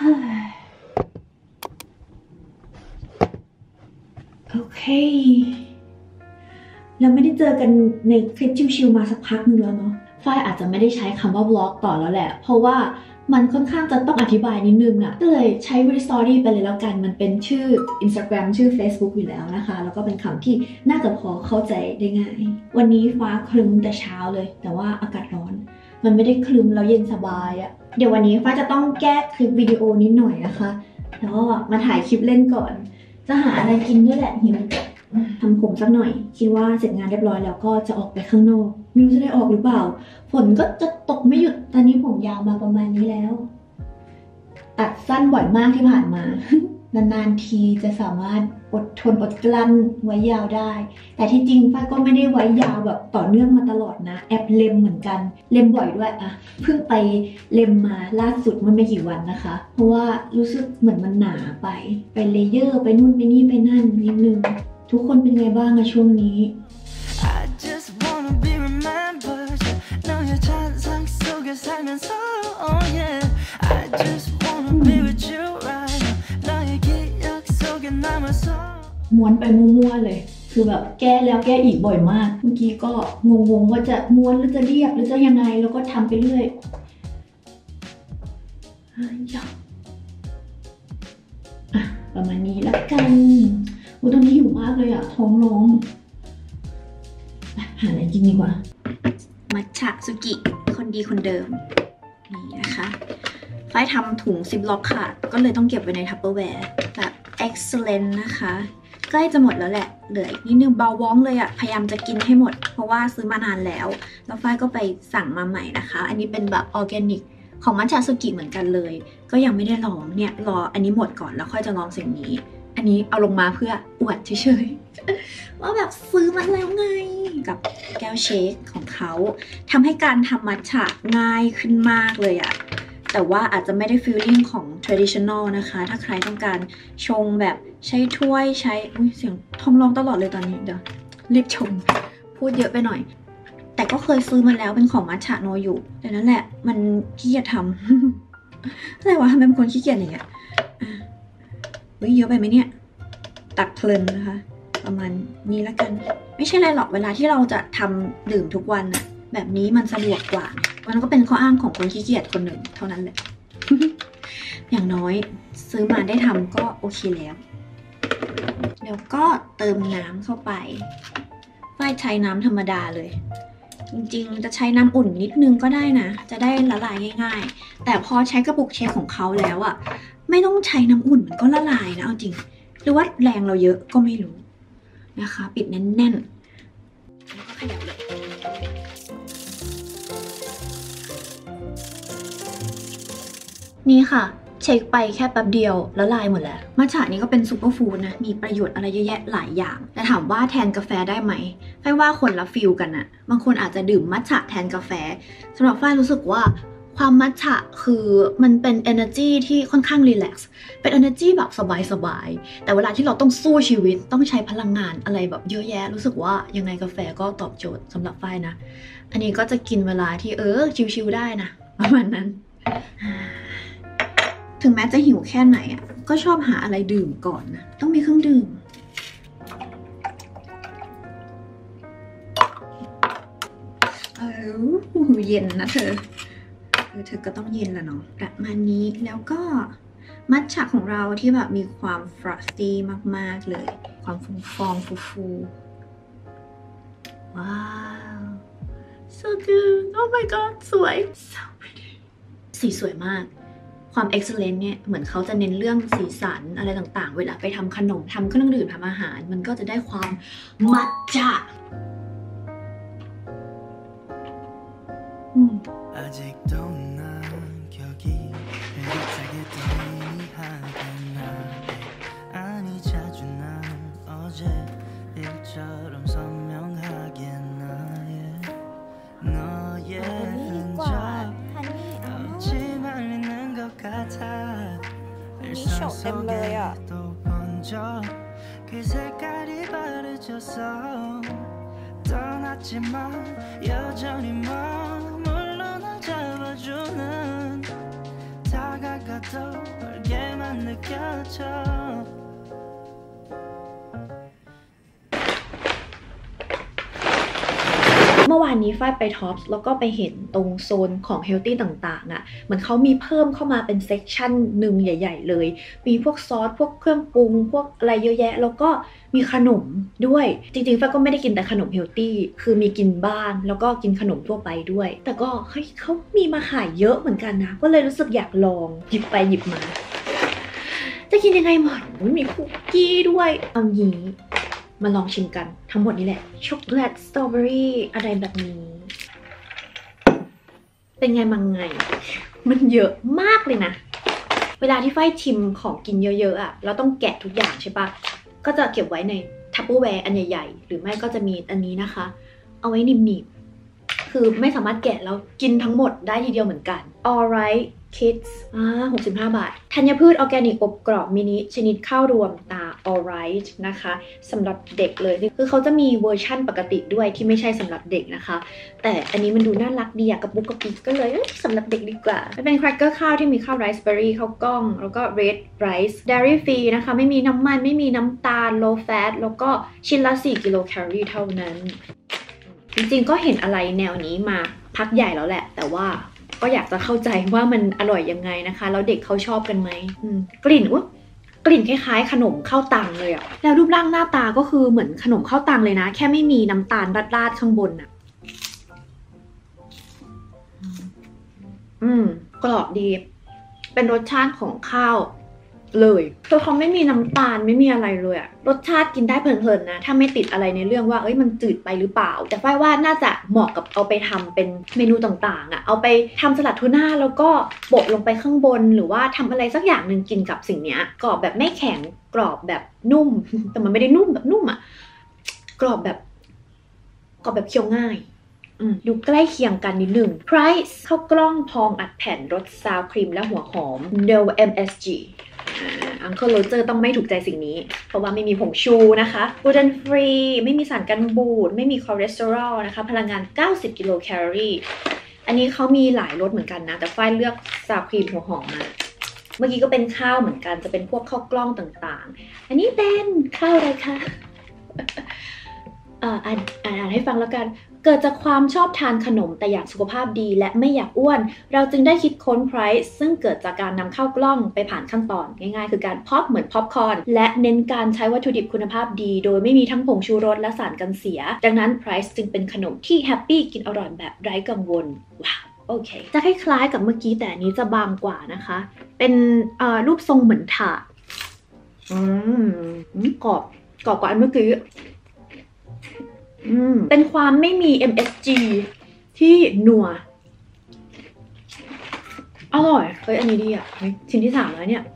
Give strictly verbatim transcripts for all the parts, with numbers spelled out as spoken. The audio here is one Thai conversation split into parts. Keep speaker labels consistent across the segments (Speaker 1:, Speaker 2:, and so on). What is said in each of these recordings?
Speaker 1: โอเคเราไม่ได้เจอกันในคลิปชิวๆมาสักพักนึงแล้วเนาะฝ้ายอาจจะไม่ได้ใช้คำว่า vlog ต่อแล้วแหละเพราะว่ามันค่อนข้างจะต้องอธิบายนิดนึงอะ่ะก็เลยใช้ Real Story ไปเลยแล้วกันมันเป็นชื่อ Instagram ชื่อ Facebook อยู่แล้วนะคะแล้วก็เป็นคำที่น่าจะพอเข้าใจได้ง่ายวันนี้ฟ้าครึ้มแต่เช้าเลยแต่ว่าอากาศร้อนมันไม่ได้ครึ้มแล้วเย็นสบายอะ่ะเดี๋ยววันนี้ฟ้าจะต้องแก้คลิปวิดีโอนิดหน่อยนะคะแล้วก็มาถ่ายคลิปเล่นก่อนจะหาอะไรกินด้วยแหละหิวทำผมสักหน่อยคิดว่าเสร็จงานเรียบร้อยแล้วก็จะออกไปข้างนอกไม่รู้จะได้ออกหรือเปล่าฝนก็จะตกไม่หยุดตอนนี้ผมยาวมาประมาณนี้แล้วตัดสั้นบ่อยมากที่ผ่านมา นานๆทีจะสามารถอดทนอดกลั้นไว้ยาวได้แต่ที่จริงฝ้ายก็ไม่ได้ไว้ยาวแบบต่อเนื่องมาตลอดนะแอบเล็มเหมือนกันเล็มบ่อยด้วยอะเพิ่งไปเล็มมาล่าสุดมันไม่กี่วันนะคะเพราะว่ารู้สึกเหมือนมันหนาไปไปเลเยอร์ไปนู่นไปนี่ไปนั่นนิดนึงทุกคนเป็นไงบ้างอะช่วงนี้ม้วนไปมั่วๆเลยคือแบบแก้แล้วแก้อีกบ่อยมากเมื่อกี้ก็งงๆว่าจะม้วนหรือจะเรียบหรือจะยังไงแล้วก็ทำไปเรื่อยอ่ะประมาณนี้แล้วกันโอ้ตอนนี้หิวมากเลยอะท้องร้องหาอะไรกินดีกว่ามัทฉะสุกิคนดีคนเดิมนี่นะคะฝ้ายทำถุงซิปล็อกค่ะก็เลยต้องเก็บไว้ในทัปเปอร์แวร์แบบ excellent นะคะใกล้จะหมดแล้วแหละเหลืออีกนิดนึงเบาว้องเลยอะพยายามจะกินให้หมดเพราะว่าซื้อมานานแล้วแล้วฝ้ายก็ไปสั่งมาใหม่นะคะอันนี้เป็นแบบออร์แกนิกของมัทฉะสุกิเหมือนกันเลยก็ยังไม่ได้ลองเนี่ยรออันนี้หมดก่อนแล้วค่อยจะลองสิ่งนี้อันนี้เอาลงมาเพื่ออวดเฉยๆว่าแบบซื้อมาแล้วไงกับแก้วเชคของเขาทำให้การทำมัทฉะง่ายขึ้นมากเลยอะแต่ว่าอาจจะไม่ได้ฟีลลิ่งของ traditional นะคะถ้าใครต้องการชงแบบใช้ถ้วยใช้อุ้ยเสียงท้องร้องตลอดเลยตอนนี้เดี๋ยวรีบชงพูดเยอะไปหน่อยแต่ก็เคยซื้อมาแล้วเป็นของมัทฉะโนยุแต่นั่นแหละมันขี้เกียจทำอะไรวะทำไมเป็นคนขี้เกียจอย่างเงี้ยเฮ้ยเยอะไปไหมเนี่ยตักเพลินนะคะประมาณนี้แล้วกันไม่ใช่อะไรหรอกเวลาที่เราจะทำดื่มทุกวันอะแบบนี้มันสะดวกกว่ามันก็เป็นข้ออ้างของคนขี้เกียจคนหนึ่งเท่านั้นแหละ อย่างน้อยซื้อมาได้ทำก็โอเคแล้วแล้วก็เติมน้ำเข้าไปฝ้ายใช้น้ำธรรมดาเลยจริงๆจะใช้น้ำอุ่นนิดนึงก็ได้นะจะได้ละลายง่ายๆแต่พอใช้กระปุกเชคของเขาแล้วอะไม่ต้องใช้น้ำอุ่นมันก็ละลายนะเอาจริงหรือว่าแรงเราเยอะก็ไม่รู้นะคะปิดแน่นๆแล้วก็ขยับเลยนี่ค่ะเช็คไปแค่แป๊บเดียวแล้วลายหมดแล้วมัทฉะนี้ก็เป็นซูเปอร์ฟู้ดนะมีประโยชน์อะไรเยอะแยะหลายอย่างแต่ถามว่าแทนกาแฟได้ไหมฝ้ายว่าคนละฟิลกันอะบางคนอาจจะดื่มมัทฉะแทนกาแฟสำหรับฝ้ายรู้สึกว่าความมัทฉะคือมันเป็น energy ที่ค่อนข้างรีแลกซ์เป็น energy แบบสบายๆแต่เวลาที่เราต้องสู้ชีวิตต้องใช้พลังงานอะไรแบบเยอะแยะรู้สึกว่ายังไงกาแฟก็ตอบโจทย์สำหรับฝ้ายนะอันนี้ก็จะกินเวลาที่เออชิวๆได้นะประมาณนั้นถึงแม้จะหิวแค่ไหนอ่ะก็ชอบหาอะไรดื่มก่อนนะต้องมีเครื่องดื่มเออเย็นนะเธอเออเธอก็ต้องเย็นแหละเนาะประมาณนี้แล้วก็มัทฉะของเราที่แบบมีความฟรอสตี้มากๆเลยความฟองฟองฟูๆว้าว so good oh my god สวย so pretty สีสวยมากความ excellent เนี่ยเหมือนเขาจะเน้นเรื่องสีสันอะไรต่างๆเวลาไปทำขนมทำเครื่องดื่มทำอาหารมันก็จะได้ความมัทฉะอืม
Speaker 2: นี่โฉบเต็มเลยอ่ะ
Speaker 1: เมื่อวานนี้ฝ้ายไปท็อปส์แล้วก็ไปเห็นตรงโซนของเฮลตี้ต่างๆอ่ะเหมือนเขามีเพิ่มเข้ามาเป็นเซกชันหนึ่งใหญ่ๆเลยมีพวกซอสพวกเครื่องปรุงพวกอะไรเยอะแยะแล้วก็มีขนมด้วยจริงๆฝ้ายก็ไม่ได้กินแต่ขนมเฮลตี้คือมีกินบ้างแล้วก็กินขนมทั่วไปด้วยแต่ก็เฮ้ยเขามีมาขายเยอะเหมือนกันนะก็เลยรู้สึกอยากลองหยิบไปหยิบมาจะกินยังไงหมดมีคุกกี้ด้วยเอางี้มาลองชิมกันทั้งหมดนี้แหละช็อกโกแลตสตรอเบอรี่อะไรแบบนี้เป็นไงมังไงมันเยอะมากเลยนะเวลาที่ฝ้ายชิมของกินเยอะๆอ่ะเราต้องแกะทุกอย่างใช่ปะก็จะเก็บไว้ในทัพเปอร์แวร์อันใหญ่ๆหรือไม่ก็จะมีอันนี้นะคะเอาไว้หนีบๆคือไม่สามารถแกะแล้วกินทั้งหมดได้ทีเดียวเหมือนกัน alright kids อ่าหกสิบห้าบาทธัญพืชออร์แกนิกอบกรอบมินิชนิดข้าวรวมตา alright นะคะสำหรับเด็กเลยคือเขาจะมีเวอร์ชั่นปกติด้วยที่ไม่ใช่สำหรับเด็กนะคะแต่อันนี้มันดูน่ารักดีอะกระปุกกระปิกก็เลยสำหรับเด็กดีกว่าเป็นแครกเกอร์ข้าวที่มีข้าวไรซ์เบอร์รี่ข้าวกล้องแล้วก็ red rice dairy free นะคะไม่มีน้ำมันไม่มีน้ำตาล low fat แล้วก็ชิ้นละสี่กิโลแคลอรี่เท่านั้นจริงๆก็เห็นอะไรแนวนี้มาพักใหญ่แล้วแหละแต่ว่าก็อยากจะเข้าใจว่ามันอร่อยยังไงนะคะแล้วเด็กเขาชอบกันไหมกลิ่นอุ๊ยกลิ่นคล้ายๆขนมข้าวตังเลยอะแล้วรูปร่างหน้าตาก็คือเหมือนขนมข้าวตังเลยนะแค่ไม่มีน้ำตาลราดๆข้างบนอะอืมกรอบดีเป็นรสชาติของข้าวเลยคือเขาไม่มีน้ำตาลไม่มีอะไรเลยอะรสชาติกินได้เพลินๆนะถ้าไม่ติดอะไรในเรื่องว่าเอ้ยมันจืดไปหรือเปล่าแต่ฝ้ายว่าน่าจะเหมาะกับเอาไปทำเป็นเมนูต่างๆอะเอาไปทำสลัดทูน่าแล้วก็โปะลงไปข้างบนหรือว่าทำอะไรสักอย่างหนึ่งกินกับสิ่งเนี้ยกรอบแบบไม่แข็งกรอบแบบนุ่มแต่มันไม่ได้นุ่มแบบนุ่มอะกรอบแบบกรอบแบบเคี้ยวง่ายดูใกล้เคียงกันนิดหนึ่ง Price ข้าวกล้องพองอัดแผ่นรสซาวครีมและหัวหอม No เอ็ม เอส จี อังเคิลโรเจอร์ต้องไม่ถูกใจสิ่งนี้เพราะว่าไม่มีผงชูนะคะกลูเตนฟรีไม่มีสารกันบูดไม่มีคอเลสเตอรอลนะคะพลังงานเก้าสิบกิโลแคลอรี่อันนี้เขามีหลายรสเหมือนกันนะแต่ฝ้ายเลือกซาวครีมหัวหอมมาเมื่อกี้ก็เป็นข้าวเหมือนกันจะเป็นพวกข้าวกล้องต่างๆอันนี้เป็นข้าวอะไรคะอ่าอ่านอ่านให้ฟังแล้วกันเกิดจากความชอบทานขนมแต่อยากสุขภาพดีและไม่อยากอ้วนเราจึงได้คิดค้น Price ซึ่งเกิดจากการนำข้าวกล้องไปผ่านขั้นตอนง่ายๆคือการพ็อปเหมือนพ็อปคอร์นและเน้นการใช้วัตถุดิบคุณภาพดีโดยไม่มีทั้งผงชูรสและสารกันเสียดังนั้น Price จึงเป็นขนมที่แฮปปี้กินอร่อยแบบไร้กังวลว้าวโอเคจะคล้ายๆกับเมื่อกี้แต่อันนี้จะบางกว่านะคะเป็นรูปทรงเหมือนถาดอืมกรอบกรอบกว่าอันเมื่อกี้อืมเป็นความไม่มี เอ็ม เอส จี ที่นัวอร่อยเฮ้ยอันนี้ดีอ่ะชิ้นที่สามแล้วเนี่ย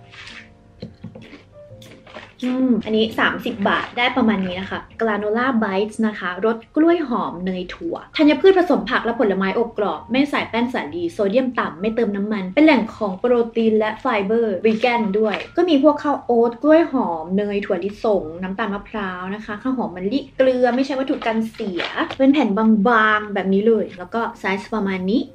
Speaker 1: อืมอันนี้สามสิบบาทได้ประมาณนี้นะคะกราโนล่าไบต์นะคะรสกล้วยหอมเนยถั่วธัญพืชผสมผักและผลไม้อบกรอบไม่ใส่แป้งสาลีโซเดียมต่ำไม่เติมน้ำมันเป็นแหล่งของโปรตีนและไฟเบอร์วีแกนด้วยก็มีพวกข้าวโอ๊ตกล้วยหอมเนยถั่วลิสงน้ำตาลมะพร้าวนะคะข้าวหอมมะลิเกลือไม่ใช่วัตถุกันเสียเป็นแผ่นบางๆแบบนี้เลยแล้วก็ไซส์ประมาณนี้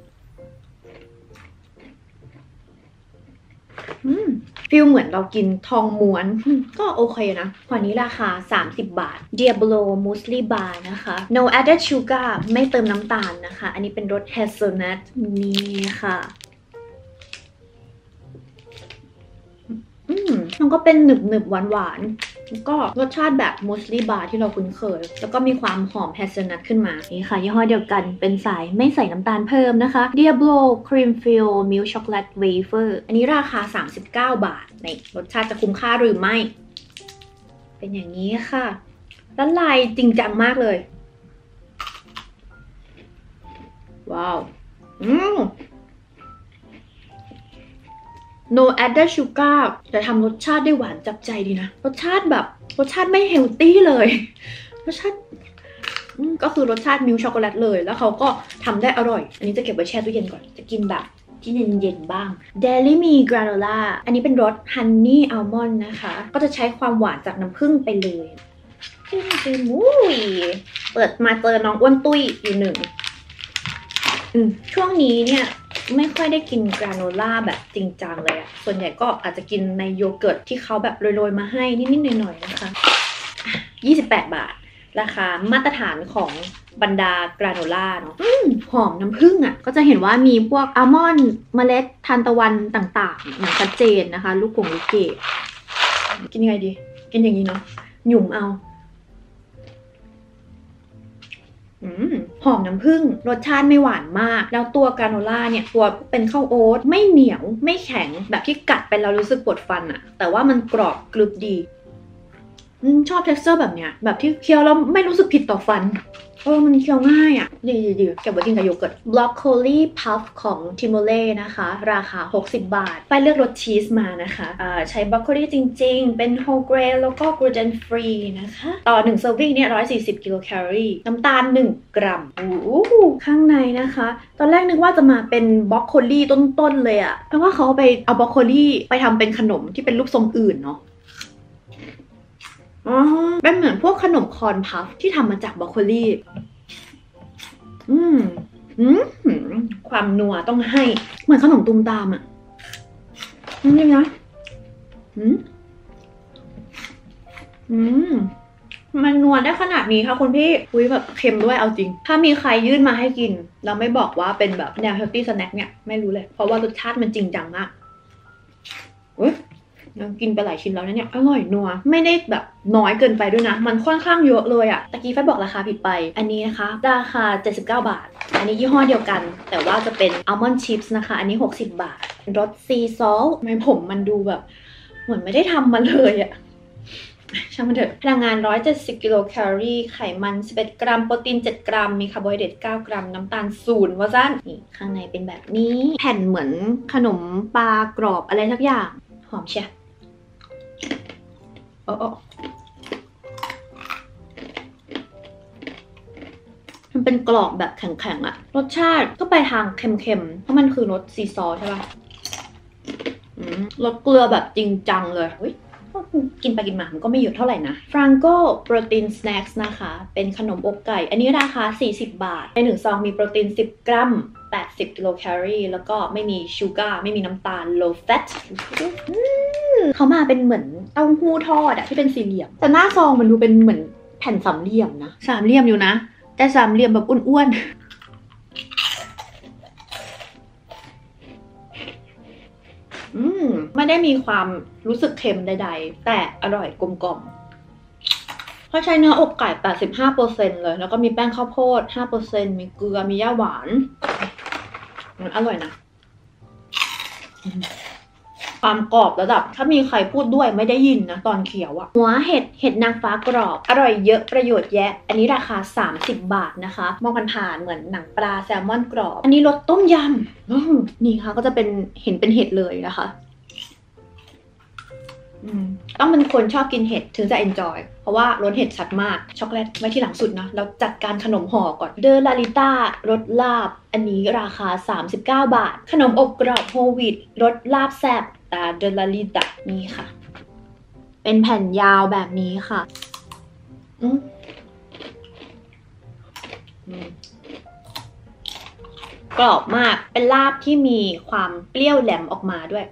Speaker 1: อืมฟีลเหมือนเรากินทองม้วนก็โอเคนะขวดนี้ราคาสามสิบบาท Diablo Muesli Bar นะคะ No added sugar ไม่เติมน้ำตาลนะคะอันนี้เป็นรส hazelnut นี่ค่ะอืมมันก็เป็นหนึบหนึบหวานหวานแล้วก็รสชาติแบบมูสลี่บาร์ที่เราคุ้นเคยแล้วก็มีความหอมแฮเซลนัทขึ้นมานี่ค่ะยี่ห้อเดียวกันเป็นสายไม่ใส่น้ำตาลเพิ่มนะคะ Diablo Cream Fill Milk Chocolate Wafer อันนี้ราคาสามสิบเก้าบาทในรสชาติจะคุ้มค่าหรือไม่เป็นอย่างนี้ค่ะละลายจริงจังมากเลยว้าวอืมNo added sugar แต่ทำรสชาติได้หวานจับใจดีนะรสชาติแบบรสชาติไม่เฮลตี้เลยรสชาติก็คือรสชาติมิลค์ช็อกโกแลตเลยแล้วเขาก็ทำได้อร่อยอันนี้จะเก็บไว้แช่ตู้เย็นก่อนจะกินแบบที่เย็นๆบ้าง Dairy Me Granola อันนี้เป็นรส Honey Almond นะคะก็จะใช้ความหวานจากน้ำผึ้งไปเลยจิ้มๆอุ้ยเปิดมาเจอน้องอ้วนตุ้ยอยู่หนึ่งช่วงนี้เนี่ยไม่ค่อยได้กินกราโนล่าแบบจริงจังเลยอะส่วนใหญ่ก็อาจจะกินในโยเกิร์ตที่เขาแบบโรยๆมาให้นิดๆหน่อยๆนะคะยี่สิบแปดบาทราคามาตรฐานของบรรดากราโนล่าเนาะหอมน้ำผึ้งอ่ะก็จะเห็นว่ามีพวกอัลมอนด์เมล็ดทานตะวันต่างๆอย่างชัดเจนนะคะลูกกงลูกเกดกินยังไงดีกินอย่างนี้เนาะหยุ่มเอาอืมหอมน้ำผึ้งรสชาติไม่หวานมากแล้วตัวกราโนล่าเนี่ยตัวเป็นข้าวโอ๊ตไม่เหนียวไม่แข็งแบบที่กัดไปแล้วรู้สึกปวดฟันอะแต่ว่ามันกรอบกรึบดีชอบ texture แบบเนี้ยแบบที่เคี้ยวแล้วไม่รู้สึกผิดต่อฟันเออมันเคี้ยวง่ายอ่ะดีดีดีเก็บไว้กินกับโยเกิร์ตบล็อกโคลีพัฟของทิโมเล่นะคะราคาหกสิบบาทไปเลือกรสชีสมานะคะอ่าใช้บล็อกโคลีจริงๆเป็นโฮเกรนแล้วก็กลูเตนฟรีนะคะต่อหนึ่งเซอร์วิงเนี่ยหนึ่งร้อยสี่สิบกิโลแคลอรี่น้ำตาลหนึ่งกรัมโอ้ข้างในนะคะตอนแรกนึกว่าจะมาเป็นบล็อกโคลีต้นๆเลยอะเพราะว่าเขาไปเอาบล็อกโคลีไปทำเป็นขนมที่เป็นรูปทรงอื่นเนาะอ๋อเป็นเหมือนพวกขนมคอร์นพัฟที่ทำมาจากบรอกโคลีอืมอืมความนัวต้องให้เหมือนขนมตุ้มตามอ่ะจริงๆนะอืมอืมมันนัวได้ขนาดนี้ค่ะคุณพี่อุ้ยแบบเค็มด้วยเอาจริงถ้ามีใครยื่นมาให้กินเราไม่บอกว่าเป็นแบบแนวเฮลตี้สแน็คเนี่ยไม่รู้เลยเพราะว่ารสชาติมันจริงจังมากอุ้ยยังกินไปหลายชิ้นแล้วนะเนี่ยอร่อยนัวไม่ได้แบบน้อยเกินไปด้วยนะมันค่อนข้างเยอะเลยอะตะกี้ไฟบอกราคาผิดไปอันนี้นะคะราคาเจ็ดสิบเก้าบาทอันนี้ยี่ห้อเดียวกันแต่ว่าจะเป็นอัลมอนด์ชิพส์นะคะอันนี้หกสิบบาทรสซีซอลทำไมผมมันดูแบบเหมือนไม่ได้ทำมาเลยอะช่างมันเถอะพลังงานหนึ่งร้อยเจ็ดสิบกิโลแคลอรี่ไขมันสิบเอ็ดกรัมโปรตีนเจ็ดกรัมมีคาร์โบไฮเดรตเก้ากรัมน้ำตาลศูนย์ว่าสั้นนี่ข้างในเป็นแบบนี้แผ่นเหมือนขนมปลากรอบอะไรสักอย่างหอมเชียโอ้โอ้มันเป็นกรอบแบบแข็งๆอะรสชาติก็ไปทางเค็มๆเพราะมันคือรสซีซอสใช่ป่ะรสเกลือแบบจริงจังเลยกินไปกินมามันก็ไม่เยอะเท่าไหร่นะฟรังโกโปรตีนสแน็คนะคะเป็นขนมอกไก่อันนี้ราคาสี่สิบบาทในหนึ่งซองมีโปรตีนสิบกรัมแปดสิบกิโลแคลอรี่แล้วก็ไม่มีชูการ์ไม่มีน้ำตาล low fat เขามาเป็นเหมือนเต้าหู้ทอดอะที่เป็นสี่เหลี่ยมแต่หน้าซองมันดูเป็นเหมือนแผ่นสามเหลี่ยมนะสามเหลี่ยมอยู่นะแต่สามเหลี่ยมแบบอ้วนๆอืมไม่ได้มีความรู้สึกเค็มใดๆแต่อร่อยกลมกล่อมเขาใช้เนื้ออกไก่ แปดสิบห้าเปอร์เซ็นต์ เลยแล้วก็มีแป้งข้าวโพด ห้าเปอร์เซ็นต์ มีเกลือมีย่าหวานมันอร่อยนะความกรอบระดับถ้ามีใครพูดด้วยไม่ได้ยินนะตอนเคี้ยวอะหัวเห็ดเห็ดนางฟ้ากรอบอร่อยเยอะประโยชน์แยะอันนี้ราคาสามสิบบาทนะคะมองผ่านๆเหมือนหนังปลาแซลมอนกรอบอันนี้รสต้มยำนี่ค่ะก็จะเป็นเห็นเป็นเห็ดเลยนะคะต้องเป็นคนชอบกินเห็ดถึงจะ enjoy เพราะว่ารสเห็ดชัดมากช็อกโกแลตไว้ที่หลังสุดนะเราจัดการขนมห่อก่อนเดอลาลิต้ารสลาบอันนี้ราคาสามสิบเก้าบาทขนมอบกรอบโฮลวีตรสลาบแซ่บตาเดลาลิต้านี่ค่ะเป็นแผ่นยาวแบบนี้ค่ะอืมกรอบมากเป็นลาบที่มีความเปรี้ยวแหลมออกมาด้วย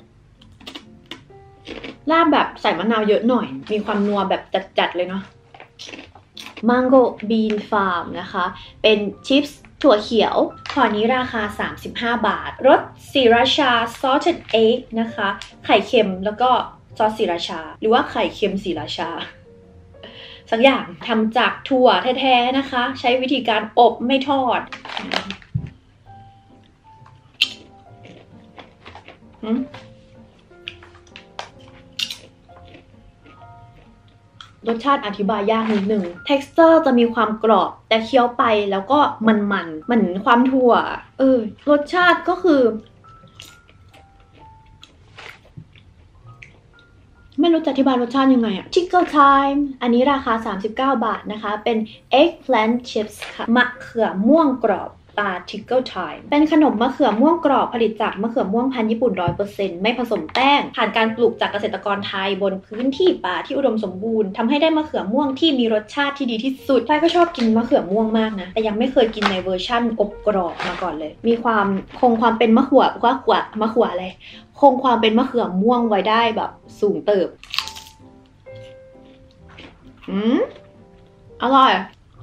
Speaker 1: ลาบแบบใส่มะนาวเยอะหน่อยมีความนัวแบบจัดๆเลยเนาะ Mango Bean Farm นะคะเป็นชิปส์ถั่วเขียวห่อนี้ราคาสามสิบห้าบาทรสศรีราชา Salted Egg นะคะไข่เค็มแล้วก็ซอสศรีราชาหรือว่าไข่เค็มศรีราชาสักอย่างทำจากถั่วแท้ๆนะคะใช้วิธีการอบไม่ทอดรสชาติอธิบายยากนิดนึง texture จะมีความกรอบแต่เคี้ยวไปแล้วก็มันๆเหมือนความถั่วเออรสชาติก็คือไม่รู้จะอธิบายรสชาติยังไงอะ Tickle Time อันนี้ราคาสามสิบเก้าบาทนะคะเป็น eggplant chips ค่ะมะเขือม่วงกรอบตา Tickle Time เป็นขนมมะเขือม่วงกรอบผลิตจากมะเขือม่วงพันธุ์ญี่ปุ่น ร้อยเปอร์เซ็นต์ ไม่ผสมแป้งผ่านการปลูกจากเกษตรกรไทยบนพื้นที่ป่าที่อุดมสมบูรณ์ทำให้ได้มะเขือม่วงที่มีรสชาติที่ดีที่สุดฝ้ายก็ชอบกินมะเขือม่วงมากนะแต่ยังไม่เคยกินในเวอร์ชั่นอบกรอบมาก่อนเลยมีความคงความเป็นมะขวบว่าขวบมะขวบอะไรคงความเป็นมะเขือม่วงไว้ได้แบบสูงเติบอืมอร่อย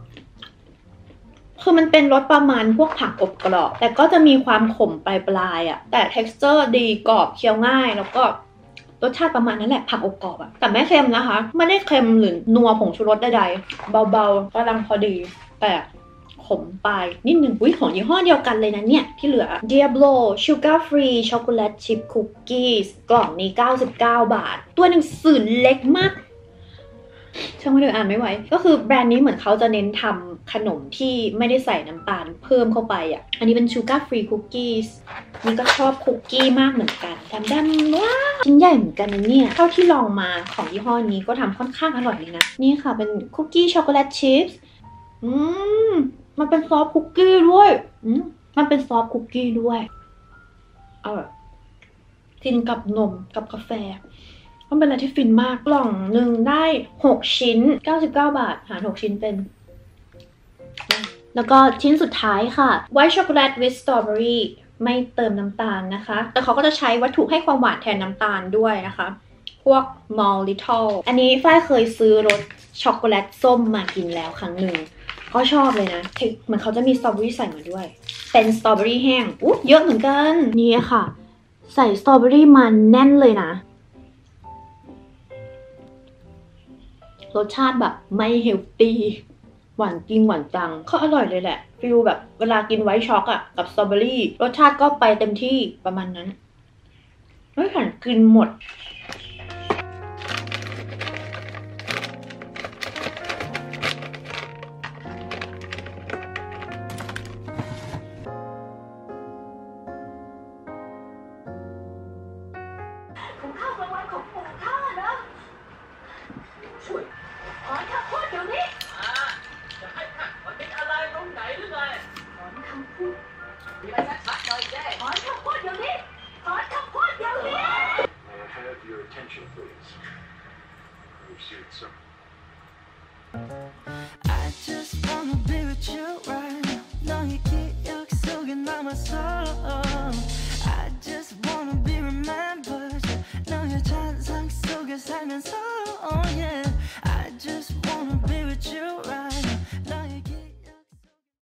Speaker 1: คือมันเป็นรสประมาณพวกผักอบกรอบแต่ก็จะมีความขมปลายๆอ่ะแต่ texture ดีกรอบเคี้ยวง่ายแล้วก็รสชาติประมาณนั้นแหละผักอบกรอบอ่ะแต่ไม่เค็มนะคะไม่ได้เค็มหรือนัวผงชูรสใดๆเบาๆกำลังพอดีแต่ขมปลายนิดนึงอุ้ยของยี่ห้อเดียวกันเลยนะเนี่ยที่เหลือ Diablo Sugar Free Chocolate Chip Cookies กล่องนี้เก้าสิบเก้าบาทตัวหนังสือเล็กมากช่างไม่ได้อ่านไม่ไหวก็คือแบรนด์นี้เหมือนเขาจะเน้นทำขนมที่ไม่ได้ใส่น้ำตาลเพิ่มเข้าไปอ่ะอันนี้เป็น Sugar Free Cookies นี่ก็ชอบคุกกี้มากเหมือนกันดำดำว้าวชิ้นใหญ่เหมือนกันนะเนี่ยเท่าที่ลองมาของยี่ห้อนี้ก็ทำค่อนข้างอร่อยเลยนะนี่ค่ะเป็นคุกกี้ช็อกโกแลตชิพส์อืมมันเป็นซอฟต์คุกกี้ด้วยอืมมันเป็นซอฟต์คุกกี้ด้วยอร่อยกินกับนมกับกาแฟมันเป็นอะไรที่ฟินมากกล่องหนึ่งได้หกชิ้นเก้าสิบเก้าบาทหารหกชิ้นเป็นแล้วก็ชิ้นสุดท้ายค่ะ White Chocolate with Strawberry ไม่เติมน้ำตาลนะคะแต่เขาก็จะใช้วัตถุให้ความหวานแทนน้ำตาลด้วยนะคะพวก Maltitol อันนี้ฝ้ายเคยซื้อรสช็อกโกแลตส้มมากินแล้วครั้งหนึ่งก็ชอบเลยนะเหมือนเขาจะมีสตรอเบอรี่ใส่มาด้วยเป็นสตรอเบอรี่แห้งอุ๊ยเยอะเหมือนกันนี่ค่ะใส่สตรอเบอรี่มันแน่นเลยนะรสชาติแบบไม่เฮลตี้หวานจริงหวานจังก็อร่อยเลยแหละฟิลแบบเวลากินไวท์ช็อกอะกับสตรอเบอรี่รสชาติก็ไปเต็มที่ประมาณนั้นไม่หันกินหมดของข้าวกลางวันของปู่ข้านะช่วยขอข้าวโพดเดี๋ยวนี้จะให้ข้ามันเป็นอะไรตรงไหนหรือไงขอคำพูดมีอะไรชัดๆหน่อยแจ้ขอข้าวโพดเดี๋ยวนี้ขอข้าวโพดเดี๋ยวนี้
Speaker 2: May I have your attention, please? Proceed, sir.